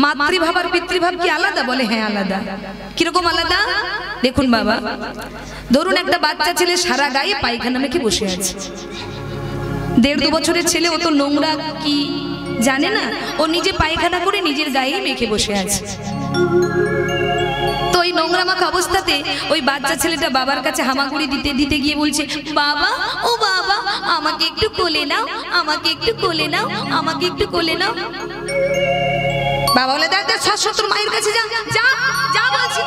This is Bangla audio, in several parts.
মাতৃভাব আর পিতৃভাব কি আলাদা? বলে হ্যাঁ আলাদা। কিরকম আলাদা? দেখুন বাবা, ধরুন একটা বাচ্চা ছেলে সারা গায়ে পায়খানা মেখে বসে আছে, 1.5-2 বছরের ছেলে, ও তো নোংরা কি জানে না, ও নিজে পায়খানা করে নিজের গায়ে মেখে বসে আছে। তো ওই নোংরা মাখা অবস্থাতে ওই বাচ্চা ছেলেটা বাবার কাছে হামাগুড়ি দিতে দিতে গিয়ে বলছে, বাবা ও বাবা আমাকে একটু কোলে নাও, আমাকে একটু কোলে নাও, আমাকে একটু কোলে নাও। বাবা বলে, দেখ দেখ তোর মায়ের কাছে যা যা যা বলছি।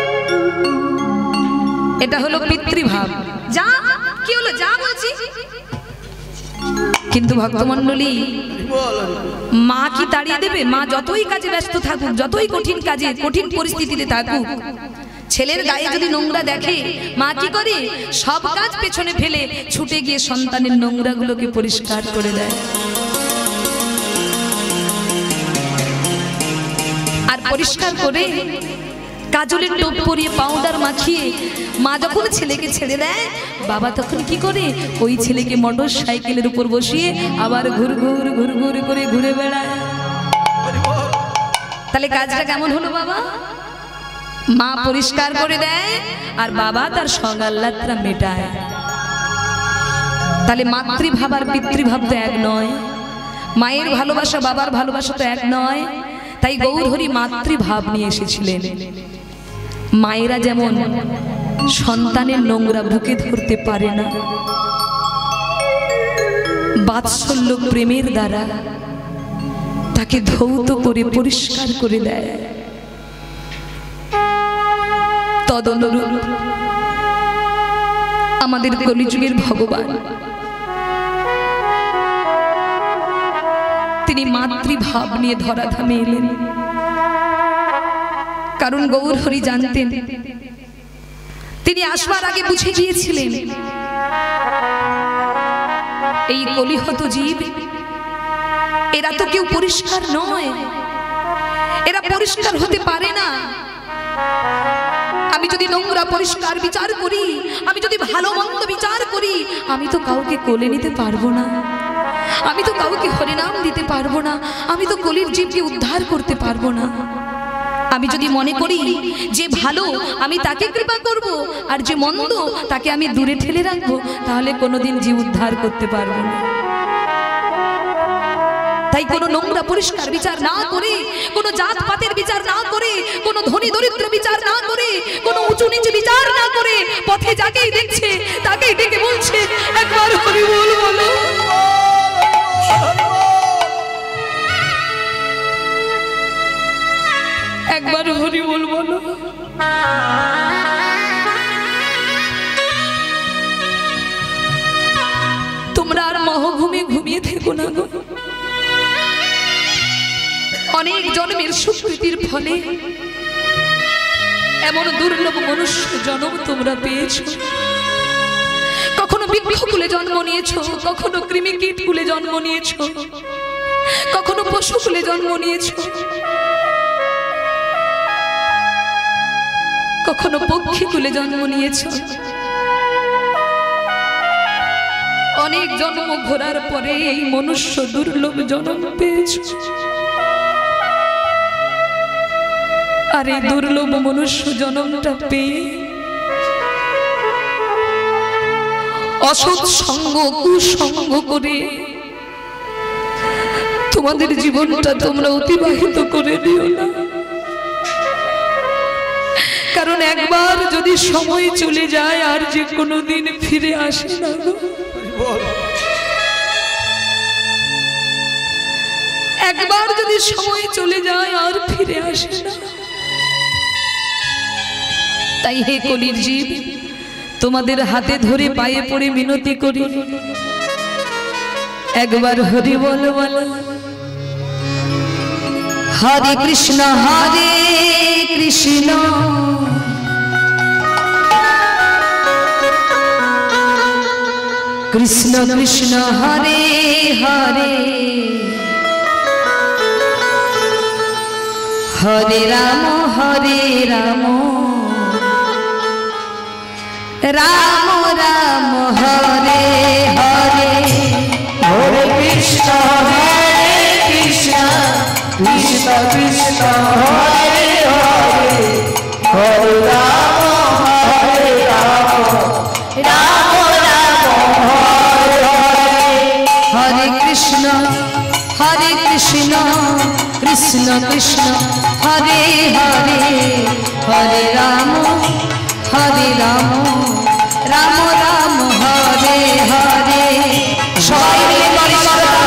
এটা হলো পিতৃভাব। যা, কি হলো, যা বলছি। কিন্তু ভক্তমণ্ডলী, মা কি তাড়িয়ে দেবে? মা যতই কাজে ব্যস্ত থাকুক, যতই কঠিন কাজে কঠিন পরিস্থিতিতে থাকুক, ছেলের গায়ে যদি নোংরা দেখে, মা কি করে? সব কাজ পেছনে ফেলে ছুটে গিয়ে সন্তানের নোংরাগুলোকে পরিষ্কার করে দেয়। আর পরিষ্কার করে কাজলের টোপ পরিয়ে পাউডার মাখিয়ে মা যখন ছেলেকে ছেড়ে দেয়, বাবা তখন কি করে? ওই ছেলেকে মোটর সাইকেলের উপর বসিয়ে আবার ঘুর ঘুর ঘুর ঘুর করে ঘুরে বেড়ায়। তাহলে কাজটা কেমন হলো বাবা? মা পরিষ্কার করে দেয় আর বাবা তার সঙ্গাল্লাত্রা মেটায়। তাহলে মাতৃভাব আর পিতৃভাব তো এক নয়, মায়ের ভালোবাসা বাবার ভালোবাসা তো এক নয়। তাই গৌরহরি মাতৃভাব নিয়ে এসেছিলেন। মায়েরা যেমন সন্তানের নোংরা বুকে ধরতে পারে না, বাৎসল্য প্রেমের দ্বারা তাকে ধৌত করে পরিষ্কার করে দেয়, তদনুরূপ আমাদের কলিযুগের ভগবান তিনি মাতৃভাব নিয়ে ধরাধামে এলেন। কারণ গৌরহরি জানতেন, তিনি আসবার আগে বুঝে গিয়েছিলেন এই কলিহত জীব, এরা তো কেউ পরিষ্কার নয়, এরা পরিষ্কার হতে পারে না। আমি যদি নোংরা পরিষ্কার বিচার করি, আমি যদি ভালো মন্দ বিচার করি, আমি তো কাউকে কোলে নিতে পারবো না, আমি তো কাউকে হরিনাম দিতে পারবো না, আমি তো কলির জীবকে উদ্ধার করতে পারবো না। আমি যদি মনে করি যে ভালো, আমি তাকে কৃপা করব, আর যে মন্দ তাকে আমি দূরে ঠেলে রাখবো, তাহলে কোনোদিন জীব উদ্ধার করতে পারবো না। তাই কোনো নোংরা পরিষ্কার বিচার না করে, কোনো জাত পাতের বিচার না করে, কোনো ধনী দরিদ্র বিচার না করে, কোনো উঁচু নিচু বিচার না করে, পথে যাকেই দেখছে তাকেই ডেকে বলছে, একবার হরি বল বলো। একবার হরি বল বলো। তোমরা আর মহঘুমে ঘুমিয়ে থেকো না গো। অনেক জন্মের সুকৃতির ফলে এমন দুর্লভ মনুষ্য জন্ম তোমরা পেয়েছো। কখনো বৃক্ষ কুলে জন্ম নিয়েছো, কখনো কৃমি কীট কুলে জন্ম নিয়েছো, কখনো পশু কুলে জন্ম নিয়েছো, কখনো পক্ষী কুলে জন্ম নিয়েছো। অনেক জন্ম ঘোরার পরে এই মনুষ্য দুর্লভ জন্ম পেয়েছো। আর এই দুর্লভ মনুষ্য জন্মটা পেয়ে অসৎ সঙ্গ কুসঙ্গ করে তোমাদের জীবনটা তোমরা অতিবাহিত করে দিও না। কারণ একবার যদি সময় চলে যায় আর যে কোনো দিন ফিরে আসে না, একবার যদি সময় চলে যায় আর ফিরে আসে না। তাই হে কলির জীব, তোমাদের হাতে ধরে পায়ে পড়ে মিনতি করি, একবার হরি বল বলো। হরে কৃষ্ণ কৃষ্ণ কৃষ্ণ হরে হরে, হরে রাম রাম রাম হরে হরে, হরে কৃষ্ণ কৃষ্ণ কৃষ্ণ कृष्ण कृष्ण हरे हरे हरे राम राम राम हरे हरे सबाई मिले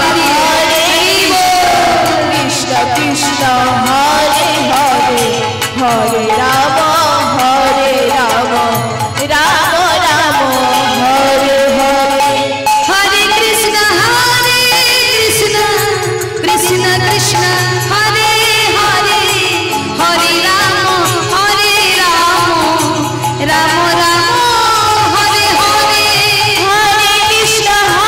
कृष्ण कृष्ण हरे हरे हरे राम राम राम हरे हरे हरे कृष्ण कृष्ण कृष्ण कृष्ण हरे हरे हरे राम राम राम हरे हरे हरे कृष्ण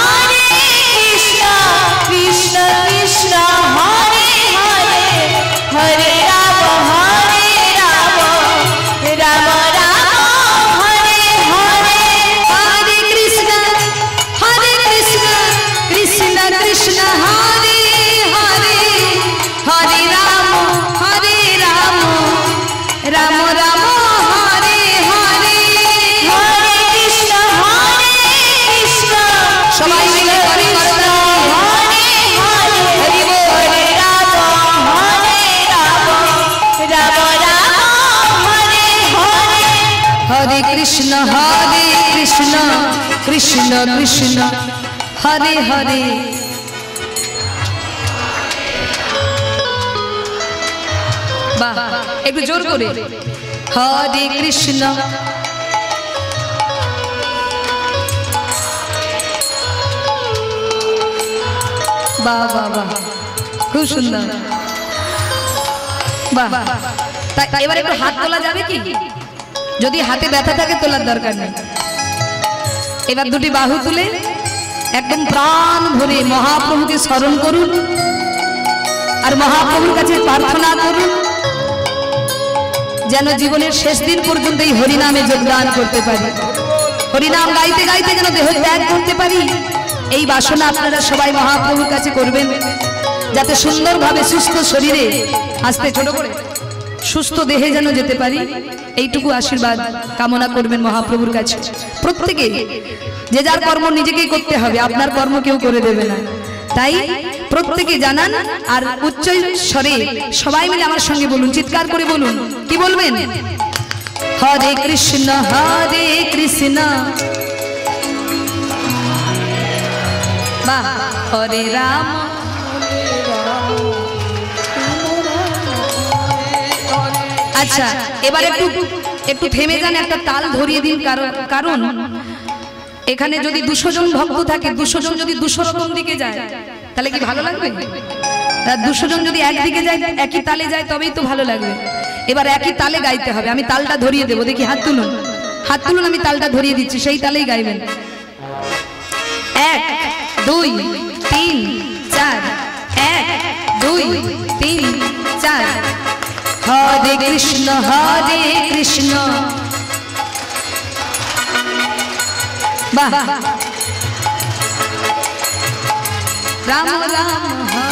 कृष्ण कृष्ण हरे हरे हरे राम राम राम हरे हरे हरे कृष्ण कृष्ण कृष्ण हरे हरे हरे राम राम राम हरे हरे हरे कृष्ण सबाई मिले हरे हरे हरे हरे राम राम हरे हरे हरे कृष्ण कृष्ण कृष्ण हरे हरे वाह एक जोर करे हरे कृष्ण वाह वाह वाह खूब सुंदर वाह তাই এবারে একটু হাত তোলা যাবে কি যদি হাতে ব্যথা থাকে তোলার দরকার নেই এবার দুটি বাহু তুলে একদম প্রাণ ভরে মহাপ্রভুকে স্মরণ করুন আর মহাপ্রভুর কাছে প্রার্থনা করুন যেন জীবনের শেষ দিন পর্যন্ত এই হরিনামে যোগদান করতে পারি হরিনাম গাইতে গাইতে যেন দেহ ত্যাগ করতে পারি এই বাসনা আপনারা সবাই মহাপ্রভুর কাছে করবেন যাতে সুন্দরভাবে সুস্থ শরীরে আস্তে ছোট করে সুস্থ দেহে যেন যেতে পারি এইটুকু আশীর্বাদ কামনা করবেন মহাপ্রভুর কাছে প্রত্যেকে যে যার কর্ম নিজেকেই করতে হবে আপনার কর্ম কেউ করে দেবে না তাই প্রত্যেকে জানান আর উচ্চ স্বরে সবাই মিলে আমার সঙ্গে বলুন চিৎকার করে বলুন কি বলবেন হরে কৃষ্ণ বাহ হরে রাম আচ্ছা এবার একটু থেমে যান একটা তাল ধরিয়ে দিন কারণ এখানে যদি 200 জন ভক্ত থাকে 200 জন যদি 200 রকম দিকে যায় তাহলে কি ভালো লাগবে 200 জন যদি একদিকে যায় একই তালে যায় তবেই তো ভালো লাগবে এবার একই তালে গাইতে হবে আমি তালটা ধরিয়ে দেব দেখি হাত তুলুন আমি তালটা ধরিয়ে দিচ্ছি সেই তালেই গাইবেন 1 2 3 4 1 2 3 4 हरे कृष्ण वाह राम राम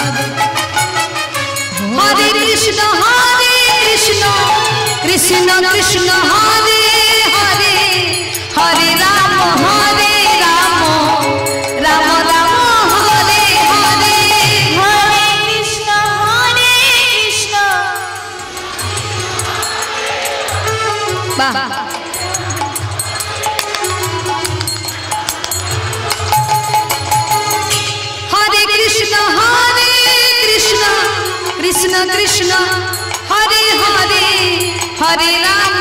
हरे कृष्ण कृष्ण कृष्ण हरे हरे हरे राम राम राम हरे हरे हरे कृष्ण वाह हरे कृष्ण कृष्ण कृष्ण हरे हरे हरे राम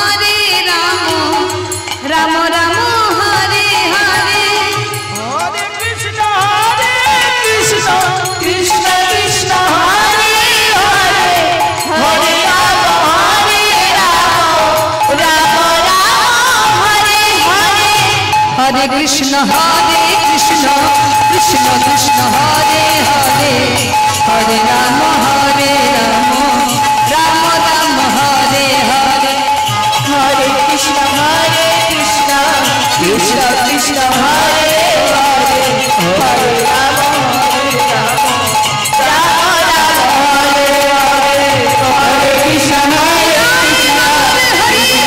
राम राम हरे हरे हरे कृष्ण कृष्ण कृष्ण हरे हरे हरे राम राम हरे हरे हरे कृष्ण कृष्ण कृष्ण हरे हरे हरे राम राम राम हरे हरे हरे कृष्ण कृष्ण कृष्ण हरे हरे हरे राम राम राम हरे हरे हरे कृष्ण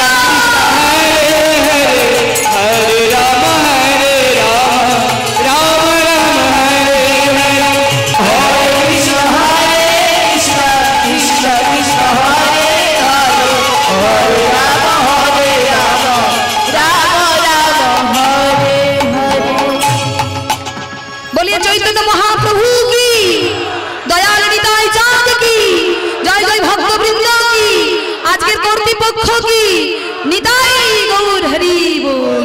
পক্ষ কি নিতাই গৌর হরি বল।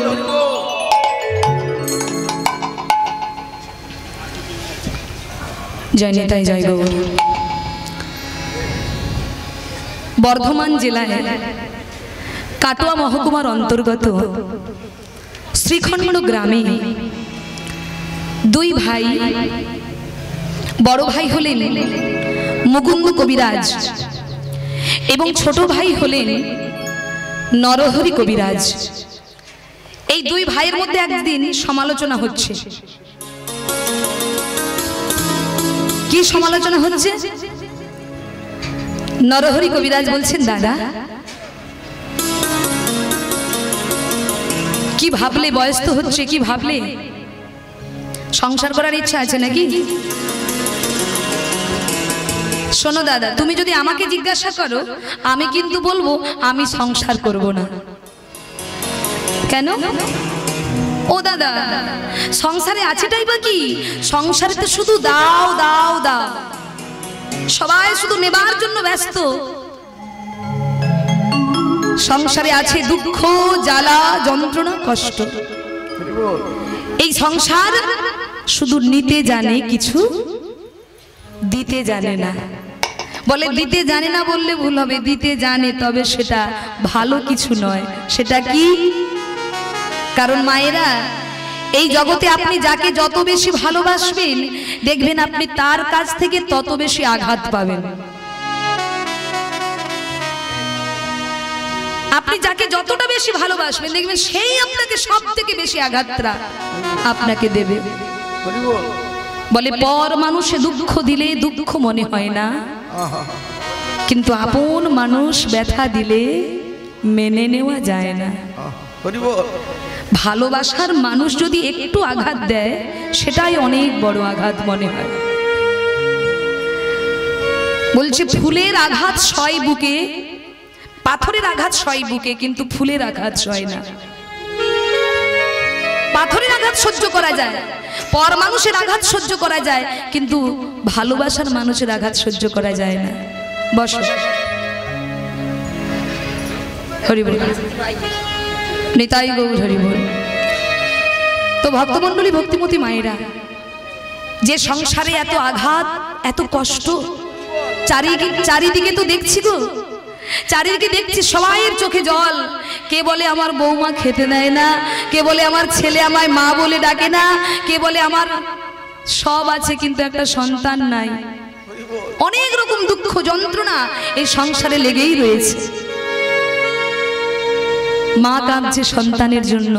জয় নিতাই জয় গৌর। বর্ধমান জেলায় কাটোয়া মহকুমার অন্তর্গত শ্রীখণ্ড গ্রামে দুই ভাই, বড় ভাই হলেন মুকুন্দ কবিরাজ এবং ছোট ভাই হলেন নরহরি কবিরাজ। এই দুই ভাইয়ের মধ্যে একদিন সমালোচনা হচ্ছে। কি সমালোচনা হচ্ছে? নরহরি কবিরাজ বলছেন, দাদা কি ভাবলে, বয়স তো হচ্ছে, কি ভাবলে, সংসার করার ইচ্ছা আছে নাকি? শোনো দাদা, তুমি যদি আমাকে জিজ্ঞাসা করো আমি কিন্তু বলবো আমি সংসার করব না। কেন? ও দাদা, সংসারে আছেটাই বা কি? সংসারে তো শুধু দাও দাও দাও, সবাই শুধু নেবার জন্য ব্যস্ত। সংসারে আছে দুঃখ, জ্বালা, যন্ত্রণা, কষ্ট। এই সংসার শুধু নিতে জানে, কিছু দিতে জানে না। বলে দিতে জানে না বললে ভুল হবে, দিতে জানে, তবে সেটা ভালো কিছু নয়। সেটা কি? কারণ মায়েরা, এই জগতে আপনি যাকে যত বেশি ভালোবাসবেন দেখবেন আপনি তার কাছ থেকে তত বেশি আঘাত পাবেন। আপনি যাকে যতটা বেশি ভালোবাসবেন দেখবেন সেই আপনাকে সব থেকে বেশি আঘাতটা আপনাকে দেবে। বলে পর মানুষে দুঃখ দিলে দুঃখ মনে হয় না, কিন্তু আপন মানুষ ব্যথা দিলে মেনে নেওয়া যায় না। ভালোবাসার মানুষ যদি একটু আঘাত দেয় সেটাই অনেক বড় আঘাত মনে হয়। বলছে ফুলের আঘাত সয় বুকে, পাথরের আঘাত সয় বুকে, কিন্তু ফুলের আঘাত সয় না। পাথরের আঘাত সহ্য করা যায়, পর মানুষের আঘাত সহ্য করা যায়, কিন্তু ভালোবাসার মানুষের আঘাত সহ্য করা যায় না। বসো। হরি বল। নিতাই গৌর হরি বল। তো ভক্তমণ্ডলী, ভক্তিমতী মায়েরা, যে সংসারে এত আঘাত, এত কষ্ট, চারিদিকে তো দেখছি গো, চারিদিকে দেখছি সবাইয়ের চোখে জল। কে বলে আমার বৌমা খেতে দেয় না, কে বলে আমার ছেলে আমায় মা বলে ডাকে না, কে বলে আমার সব আছে কিন্তু একটা সন্তান নাই। অনেক রকম দুঃখ যন্ত্রণা এই সংসারে লেগেই রয়েছে। মা কাঁদছে সন্তানের জন্য,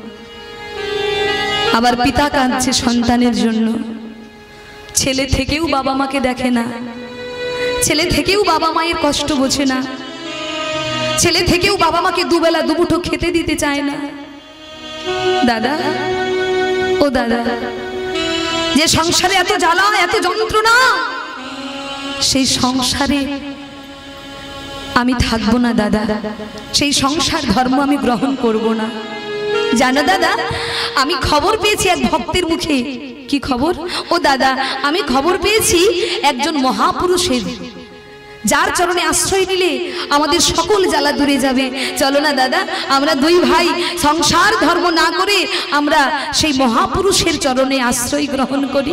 আবার পিতা কাঁদছে সন্তানের জন্য। ছেলে থেকেও বাবা মাকে দেখে না, ছেলে থেকেও বাবা মায়ের কষ্ট বোঝে না, ছেলে থেকেও বাবা মাকে দুবেলা দুমুঠো খেতে দিতে চায় না। দাদা, ও দাদা, যে সংসারে এত জ্বালা, এত যন্ত্রণা, সেই সংসারে আমি থাকবো না দাদা, সেই সংসার ধর্ম আমি গ্রহণ করব না। জানো দাদা, আমি খবর পেয়েছি এক ভক্তের মুখে। কি খবর? ও দাদা, আমি খবর পেয়েছি একজন মহাপুরুষের, যার চরণে আশ্রয় নিলে আমাদের সকল জ্বালা দূরে যাবে। চলো না দাদা, আমরা দুই ভাই সংসার ধর্ম না করে আমরা সেই মহাপুরুষের চরণে আশ্রয় গ্রহণ করি।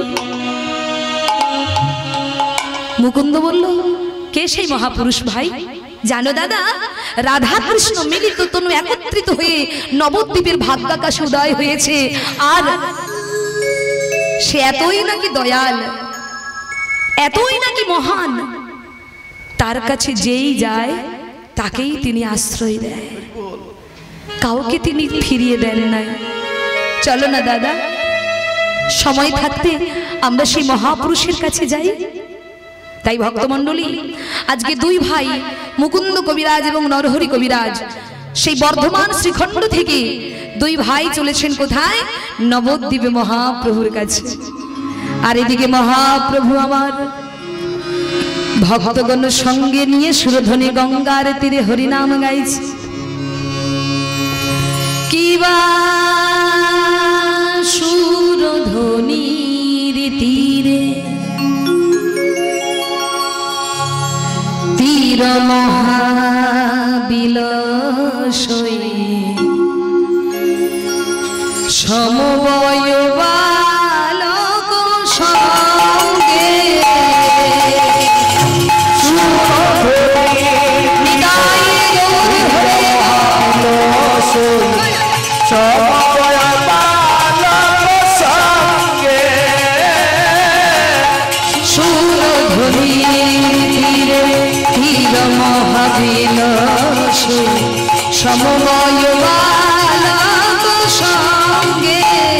মুকুন্দ বলল, কে সেই মহাপুরুষ ভাই? জানো দাদা, রাধা কৃষ্ণ মিলিত তনু একত্রিত হয়ে নবদ্বীপের ভাগ্যাকাশে উদয় হয়েছে। আর সে এতই নাকি দয়াল, এতই নাকি মহান, তার কাছে যেই যায় তাকেই তিনি আশ্রয় দেয়, কাউকে তিনি ফিরিয়ে দেন নাই। চলো না দাদা, সময় থাকতে আমরা সেই মহাপুরুষের কাছে যাই। তাই ভক্তমণ্ডলী, আজকে দুই ভাই মুকুন্দ কবিরাজ এবং নরহরি কবিরাজ সেই বর্ধমান শ্রীখণ্ড থেকে দুই ভাই চলেছেন কোথায়? নবদ্বীপে মহাপ্রভুর কাছে। আর এদিকে মহাপ্রভু আমার ভক্তগণ সঙ্গে নিয়ে সুরধ্বনি গঙ্গার তীরে হরিনাম গাইছে। কিবা সুরধ্বনির তীরে ধীর মহাবিলাসই সমবয় বালক সঙ্গে সমবয় বালক সঙ্গে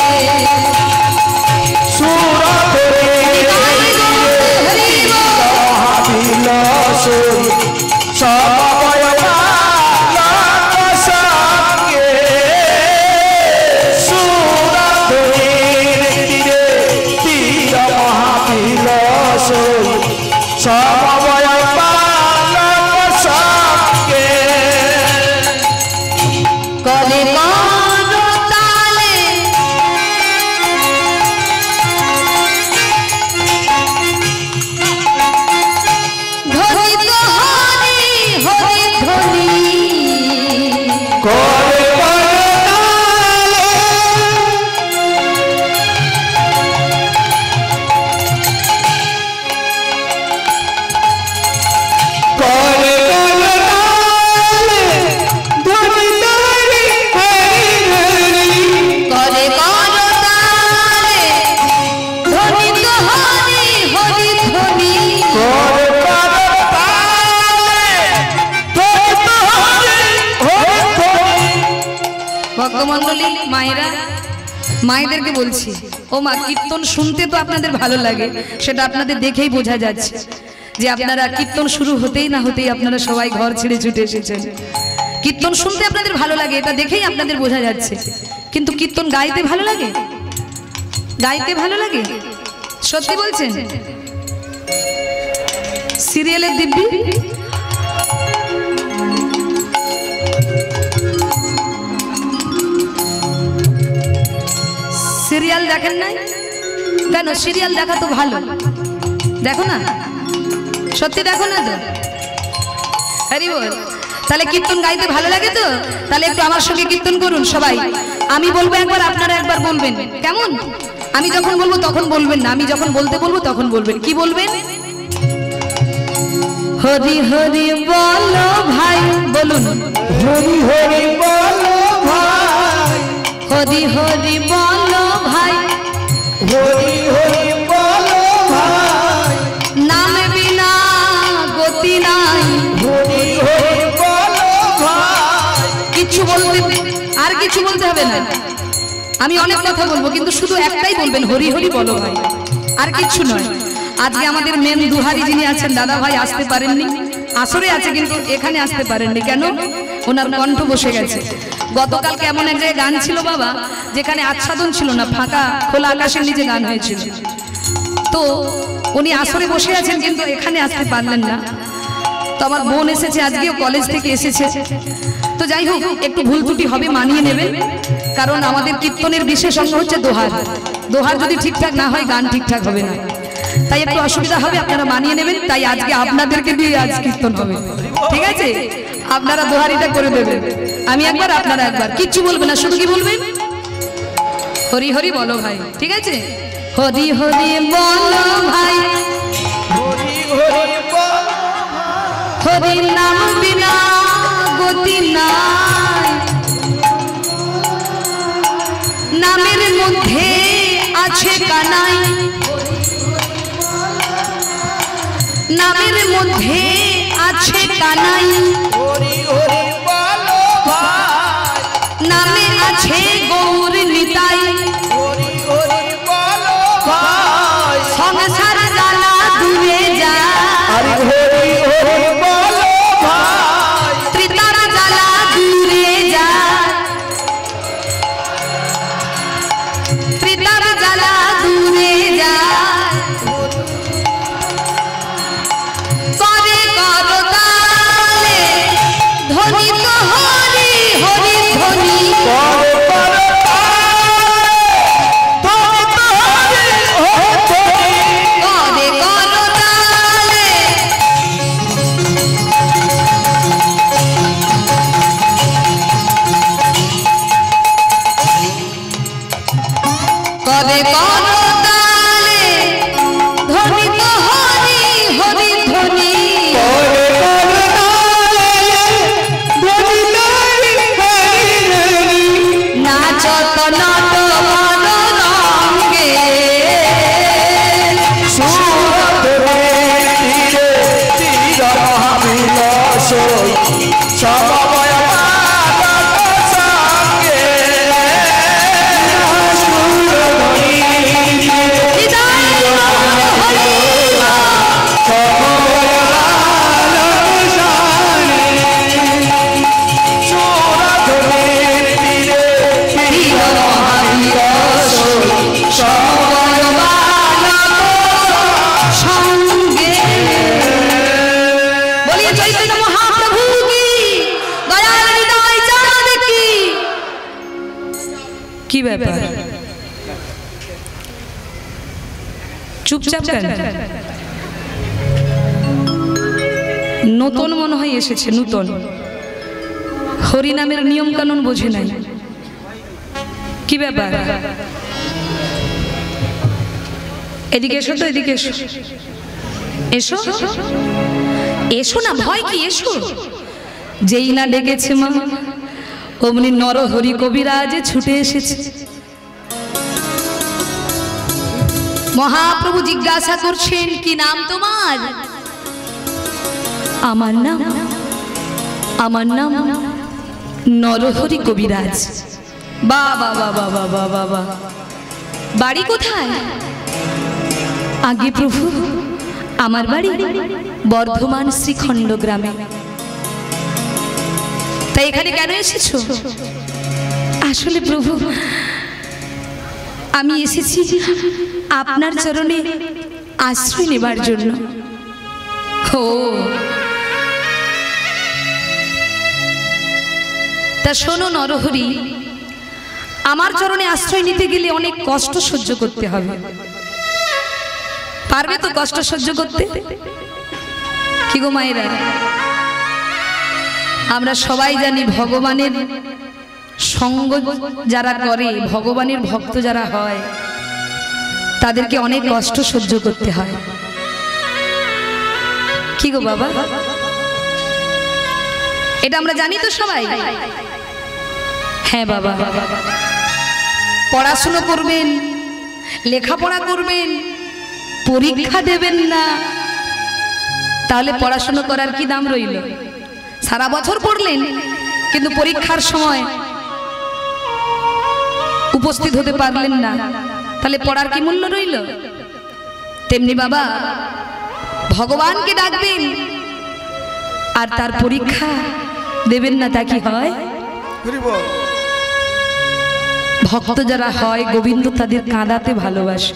ভক্তমণ্ডলী মায়েরা মায়েদেরকে বলছি ও মা কীর্তন শুনতে তো আপনাদের ভালো লাগে সেটা আপনাদের দেখেই বোঝা যাচ্ছে যে আপনারা কীর্তন শুরু হতেই না হতেই আপনারা সবাই ঘর ছেড়ে ছুটে এসেছেন। কীর্তন শুনতে আপনাদের ভালো লাগে এটা দেখেই আপনাদের বোঝা যাচ্ছে, কিন্তু কীর্তন গাইতে ভালো লাগে? গাইতে ভালো লাগে? সত্যি বলছেন? সিরিয়ালের দিব্যি সিরিয়াল দেখেন নাই কেন? সিরিয়াল দেখা তো ভালো, দেখো না? সত্যি দেখো না তো? হরি বল। তাহলে কীর্তন গাইতে ভালো লাগে তো? তাহলে একটু আমার সঙ্গে কীর্তন করুন সবাই। আমি বলবো একবার, আপনারা একবার বলবেন, কেমন? আমি যখন বলবো তখন বলবেন না, আমি যখন বলতে বলবো তখন বলবেন। কি বলবেন? হরি হরি বলো ভাই, বলুন হরি হরি বলো ভাই, হরি হরি বলো ভাই, হরি হরি বলো ভাই, নাম বিনা গতি নাই, হরি হরি বলো ভাই। কিছু বলতে আর কিছু বলতে হবে না। আমি অনেক কথা বলবো কিন্তু শুধু একটাই বলবেন, হরি হরি বলো ভাই, আর কিছু নয়। আজকে আমাদের মেন দুহারি যিনি আছেন দাদা ভাই আসতে পারেননি, আসরে আছে কিন্তু এখানে আসতে পারেননি। কেন? ওনার কণ্ঠ বসে গেছে। গতকালকে এমন এক জায়গায় গান ছিল বাবা, যেখানে আচ্ছাদন ছিল না, ফাঁকা খোলা আকাশের নিচে গান হয়েছিল। তো উনি আসরে বসে আছেন কিন্তু এখানে আসতে পারলেন না। তো আমার বোন এসেছে, আজকেও কলেজ থেকে এসেছে। তো যাই হোক, একটু ভুল ত্রুটি হবে, মানিয়ে নেবেন, কারণ আমাদের কীর্তনের বিশেষ অঙ্গ হচ্ছে দোহার। দোহার যদি ঠিকঠাক না হয় গান ঠিকঠাক হবে না, তাই একটু অসুবিধা হবে, আপনারা মানিয়ে নেবেন। তাই আজকে আপনাদেরকে দিয়ে আজ কীর্তন হবে, ঠিক আছে? আপনারা দোহারিটা করে দেবেন, আমি একবার আপনারা একবার, কিচ্ছু বলবেন না, শুধু কি বলবেন? হরি হরি বলো ভাই, ঠিক আছে? হরি হরি বলো ভাই, হরি হরি বলো হরি নাম বিনা গতি নাই, নামের মধ্যে আছে কানাই, নামের মধ্যে আছে কানাই, হরি হরি বলো ভাই, নামে আছে গৌর নিতাই, হরি হরি বলো ভাই। সংসার জ্বালা দূরে যায়, হরি হরি হরি বলো ভাই, ত্রিতার জ্বালা দূরে যায়, ত্রিতার জ্বালা দূরে যায়, করে করতালে সই সমবয় কি ব্যাপার চুপচাপ কেন? নতুন মনে হয় এসেছে, নতুন হরিনামের নিয়ম কানুন বোঝে নাই। কি ব্যাপার? এদিকে এসো তো, এদিকে এসো, এসো এসো না, ভয় কি, এসো। যেই না ডেকেছে মা অমনি নরহরি কবিরাজে ছুটে এসেছে। মহাপ্রভু জিজ্ঞাসা করছেন, কি নাম তোমার? আমার নাম নরহরি কবিরাজ। বাবা বাবা বাবা বাবা, বাড়ি কোথায়? আগে প্রভু আমার বাড়ি বর্ধমান শ্রীখণ্ড গ্রামে। তাই এখানে কেন এসেছো? আসলে প্রভু আমি এসেছি আপনার চরণে আশ্রয় নেবার জন্য। ও তা শোনো নরহরি, আমার চরণে আশ্রয় নিতে গেলে অনেক কষ্ট সহ্য করতে হবে। পারবে তো কষ্ট সহ্য করতে? কি গো মায়েরা, আমরা সবাই জানি ভগবানের সঙ্গ যারা করে, ভগবানের ভক্ত যারা হয়, তাদেরকে অনেক কষ্ট সহ্য করতে হয়। কি গো বাবা, এটা আমরা জানি তো সবাই। হ্যাঁ বাবা, পড়াশুনো করবেন, লেখাপড়া করবেন, পরীক্ষা দেবেন না, তাহলে পড়াশুনো করার কি দাম রইল? সারা বছর পড়লেন কিন্তু পরীক্ষার সময় উপস্থিত হতে পারলেন না, তাহলে পড়ার কি মূল্য রইল? তেমনি বাবা, ভগবানকে ডাকবেন আর তার পরীক্ষা দেবেন না, তা কি হয়? ভক্ত যারা হয় গোবিন্দ তাদের কাঁদাতে ভালোবাসে,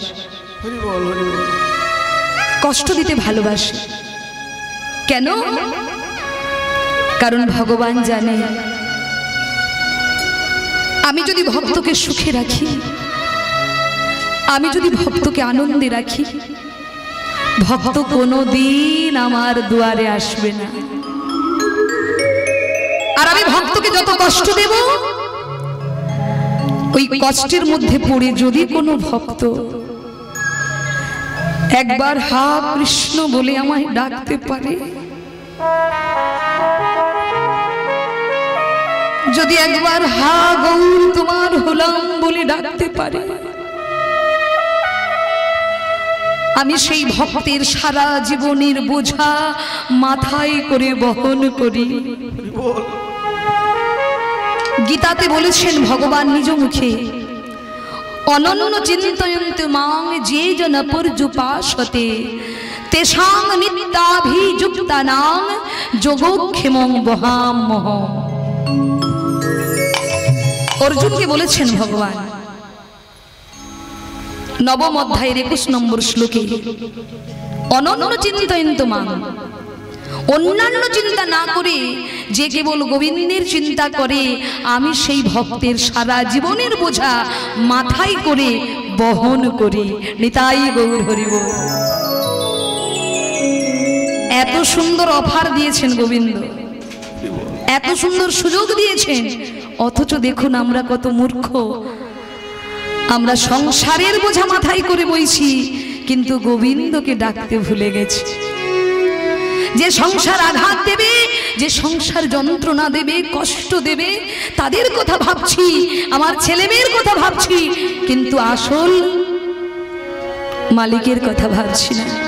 কষ্ট দিতে ভালোবাসে। কেন? কারণ ভগবান জানে আমি যদি ভক্তকে সুখে রাখি, আমি যদি ভক্তকে আনন্দে রাখি, ভক্ত কোনোদিন আমার দুয়ারে আসবে না। আর আমি ভক্তকে যত কষ্ট দেব, ওই কষ্টের মধ্যে পড়ে যদি কোনো ভক্ত একবার হা কৃষ্ণ বলে আমায় ডাকতে পারে, যদি একবার হা গৌর তোমার হলাম বলে ডাকতে পারে, আমি সেই ভক্তের সারা জীবনের বোঝা মাথায় করে বহন করি। গীতাতে বলেছেন ভগবান নিজ মুখে, অনন্য চিন্তয়ন্ত মাং যে জন পর্যুপাসতে তেষাং নিত্যাভিযুক্তানাং যোগক্ষেমং বহাম্যহম। অর্জুনকে বলেছেন ভগবান নবম অধ্যায়ের 21 নম্বর শ্লোকে, অনন্য চিন্তয়ন্ত মাং, অন্যান্য চিন্তা না করে যে কেবল গোবিন্দের চিন্তা করে, আমি সেই ভক্তের সারা জীবনের বোঝা মাথায় করে বহন করি। নিতাই গৌর হরি বল। এত সুন্দর অফার দিয়েছেন গোবিন্দ, এত সুন্দর সুযোগ দিয়েছেন, অথচ দেখুন আমরা কত মূর্খ। আমরা সংসারের বোঝা মাথায় করে বইছি, কিন্তু গোবিন্দকে ডাকতে ভুলে গেছি। যে সংসার আঘাত দেবে, যে সংসার যন্ত্রণা দেবে, কষ্ট দেবে, তাদের কথা ভাবছি, আমার ছেলে মেয়ের কথা ভাবছি, কিন্তু আসল মালিকের কথা ভাবছি না।